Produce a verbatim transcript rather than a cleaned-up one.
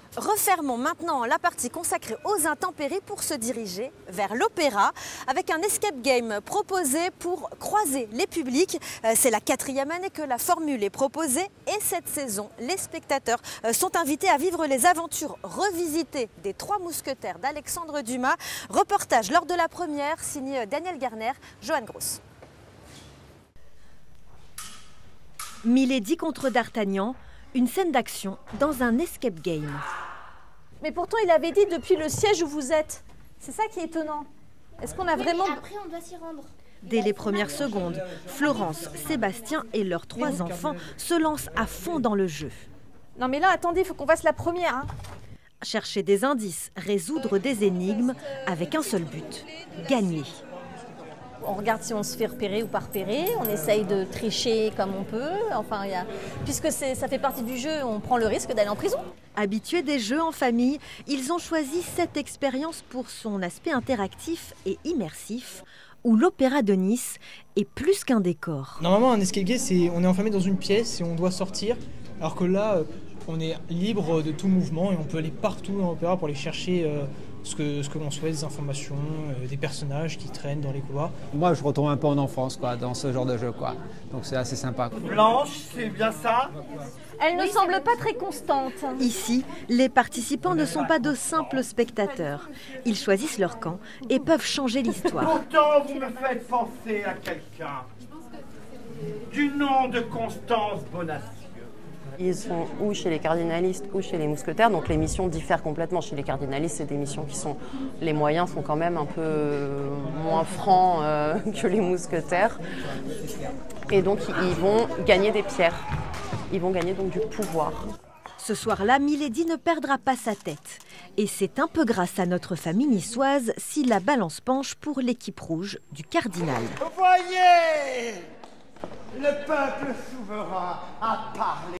Refermons maintenant la partie consacrée aux intempéries pour se diriger vers l'opéra avec un escape game proposé pour croiser les publics. C'est la quatrième année que la formule est proposée et cette saison, les spectateurs sont invités à vivre les aventures revisitées des Trois Mousquetaires d'Alexandre Dumas. Reportage lors de la première signé Daniel Garner, Johan Gross. Milady contre D'Artagnan, une scène d'action dans un escape game. Mais pourtant, il avait dit depuis le siège où vous êtes. C'est ça qui est étonnant. Est-ce qu'on a oui, vraiment... Après, on doit s'y rendre. Dès les premières secondes, Florence, Sébastien et leurs trois enfants se lancent à fond dans le jeu. Non mais là, attendez, il faut qu'on fasse la première. Hein. Chercher des indices, résoudre des énigmes avec un seul but, gagner. On regarde si on se fait repérer ou pas repérer, on essaye de tricher comme on peut. Enfin, il y a... puisque ça fait partie du jeu, on prend le risque d'aller en prison. Habitués des jeux en famille, ils ont choisi cette expérience pour son aspect interactif et immersif, où l'Opéra de Nice est plus qu'un décor. Normalement, un escape game, c'est on est enfermé dans une pièce et on doit sortir, alors que là, on est libre de tout mouvement et on peut aller partout dans l'opéra pour aller chercher euh, ce que, ce que l'on souhaite, des informations, euh, des personnages qui traînent dans les couloirs. Moi, je retourne un peu en enfance quoi, dans ce genre de jeu, quoi. Donc c'est assez sympa. Blanche, c'est bien ça? Elle ne semble pas très constante. Ici, les participants ne sont pas de simples spectateurs. Ils choisissent leur camp et peuvent changer l'histoire. Pourtant, vous me faites penser à quelqu'un du nom de Constance Bonacieux. Ils sont ou chez les cardinalistes ou chez les mousquetaires, donc les missions diffèrent complètement. Chez les cardinalistes, c'est des missions qui sont... Les moyens sont quand même un peu moins francs euh, que les mousquetaires. Et donc, ils vont gagner des pierres. Ils vont gagner donc du pouvoir. Ce soir-là, Milady ne perdra pas sa tête. Et c'est un peu grâce à notre famille niçoise si la balance penche pour l'équipe rouge du cardinal. Voyez, le peuple souverain a parlé.